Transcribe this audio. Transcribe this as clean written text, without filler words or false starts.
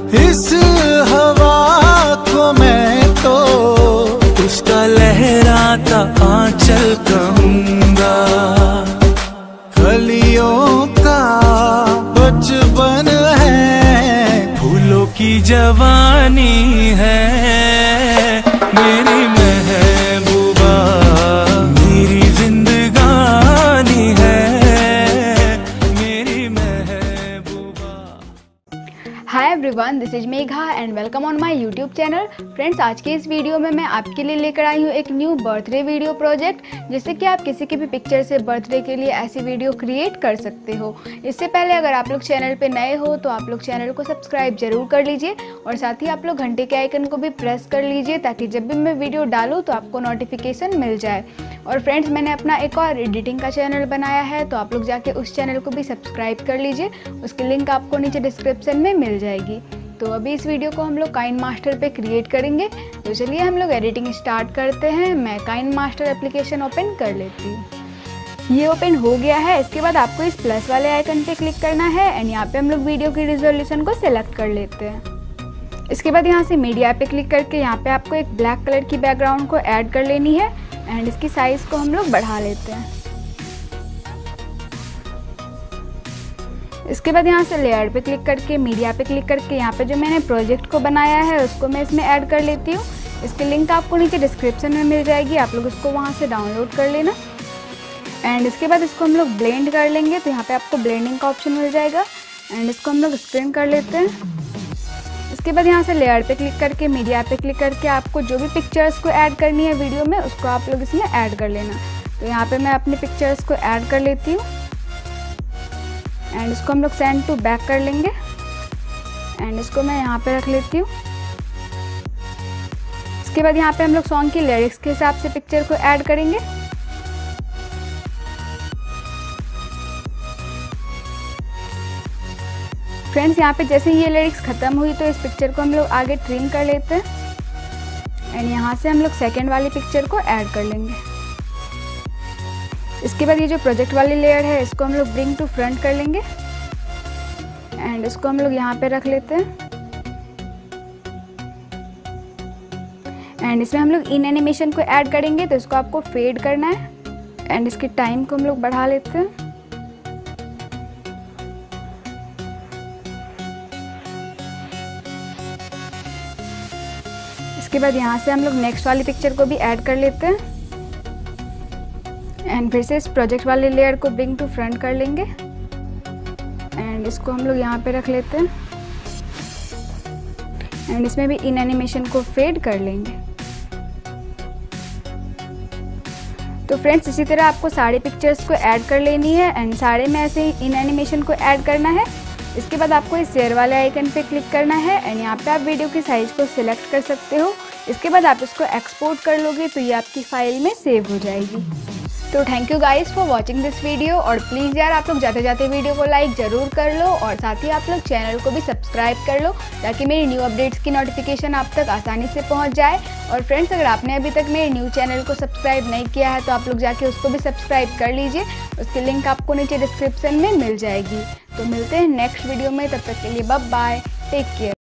इस हवा को मैं तो उसका लहराता आंचल कहूंगा। कलियों का बचपन है, फूलों की जवानी है, मेरी महबूबा मेरी जिंदगानी है, मेरी महबूबा। Hi everyone, this is Megha and welcome on my YouTube channel. Friends, आज के इस वीडियो में मैं आपके लिए लेकर आई हूँ एक न्यू बर्थडे वीडियो प्रोजेक्ट, जिससे कि आप किसी के भी पिक्चर से बर्थडे के लिए ऐसी वीडियो क्रिएट कर सकते हो। इससे पहले अगर आप लोग चैनल पे नए हो तो आप लोग चैनल को सब्सक्राइब जरूर कर लीजिए और साथ ही आप लोग घंटे के आइकन को भी प्रेस कर लीजिए, ताकि जब भी मैं वीडियो डालूँ तो आपको नोटिफिकेशन मिल जाए। और फ्रेंड्स, मैंने अपना एक और एडिटिंग का चैनल बनाया है, तो आप लोग जाके उस चैनल को भी सब्सक्राइब कर लीजिए। उसकी लिंक आपको नीचे डिस्क्रिप्शन में मिल जाएगी। तो अभी इस वीडियो को हम लोग काइनमास्टर पे क्रिएट करेंगे। तो चलिए हम लोग एडिटिंग स्टार्ट करते हैं। मैं काइनमास्टर एप्लीकेशन ओपन कर लेती हूँ। ये ओपन हो गया है। इसके बाद आपको इस प्लस वाले आइकन पे क्लिक करना है एंड यहाँ पे हम लोग वीडियो की रिजोल्यूशन को सिलेक्ट कर लेते हैं। इसके बाद यहाँ से मीडिया पे क्लिक करके यहाँ पे आपको एक ब्लैक कलर की बैकग्राउंड को ऐड कर लेनी है एंड इसकी साइज़ को हम लोग बढ़ा लेते हैं। इसके बाद यहाँ से लेयर पे क्लिक करके मीडिया पे क्लिक करके यहाँ पे जो मैंने प्रोजेक्ट को बनाया है उसको मैं इसमें ऐड कर लेती हूँ। इसकी लिंक आपको नीचे डिस्क्रिप्शन में मिल जाएगी, आप लोग इसको वहाँ से डाउनलोड कर लेना। एंड इसके बाद इसको हम लोग ब्लेंड कर लेंगे, तो यहाँ पे आपको ब्लेंडिंग का ऑप्शन मिल जाएगा एंड इसको हम लोग स्क्रीन कर लेते हैं। इसके बाद यहाँ से लेयर पे क्लिक करके मीडिया पे क्लिक करके आपको जो भी पिक्चर्स को ऐड करनी है वीडियो में उसको आप लोग इसमें ऐड कर लेना। तो यहाँ पे मैं अपनी पिक्चर्स को ऐड कर लेती हूँ एंड इसको हम लोग सेंड टू बैक कर लेंगे एंड इसको मैं यहाँ पे रख लेती हूँ। इसके बाद यहाँ पे हम लोग सॉन्ग की लिरिक्स के हिसाब से पिक्चर को ऐड करेंगे। फ्रेंड्स, यहाँ पे जैसे ही ये लिरिक्स ख़त्म हुई तो इस पिक्चर को हम लोग आगे ट्रिम कर लेते हैं एंड यहाँ से हम लोग सेकेंड वाली पिक्चर को ऐड कर लेंगे। इसके बाद ये जो प्रोजेक्ट वाली लेयर है इसको हम लोग ब्रिंग टू फ्रंट कर लेंगे एंड इसको हम लोग यहाँ पे रख लेते हैं एंड इसमें हम लोग इन एनिमेशन को ऐड करेंगे, तो इसको आपको फेड करना है एंड इसके टाइम को हम लोग बढ़ा लेते हैं। इसके बाद यहाँ से हम लोग नेक्स्ट वाली पिक्चर को भी ऐड कर लेते हैं एंड फिर से इस प्रोजेक्ट वाले लेयर को ब्रिंग टू फ्रंट कर लेंगे एंड इसको हम लोग यहाँ पे रख लेते हैं एंड इसमें भी इन एनिमेशन को फेड कर लेंगे। तो फ्रेंड्स, इसी तरह आपको सारी पिक्चर्स को ऐड कर लेनी है एंड सारे में ऐसे ही इन एनिमेशन को ऐड करना है। इसके बाद आपको इस शेयर वाले आइकन पे क्लिक करना है एंड यहाँ पे आप वीडियो की साइज़ को सिलेक्ट कर सकते हो। इसके बाद आप इसको एक्सपोर्ट कर लोगे तो ये आपकी फाइल में सेव हो जाएगी। तो thank you guys for watching this video, और प्लीज़ यार आप लोग जाते जाते वीडियो को लाइक ज़रूर कर लो और साथ ही आप लोग चैनल को भी सब्सक्राइब कर लो, ताकि मेरी न्यू अपडेट्स की नोटिफिकेशन आप तक आसानी से पहुंच जाए। और फ्रेंड्स, अगर आपने अभी तक मेरे न्यू चैनल को सब्सक्राइब नहीं किया है तो आप लोग जाके उसको भी सब्सक्राइब कर लीजिए। उसकी लिंक आपको नीचे डिस्क्रिप्शन में मिल जाएगी। तो मिलते हैं नेक्स्ट वीडियो में, तब तक के लिए बाय बाय, टेक केयर।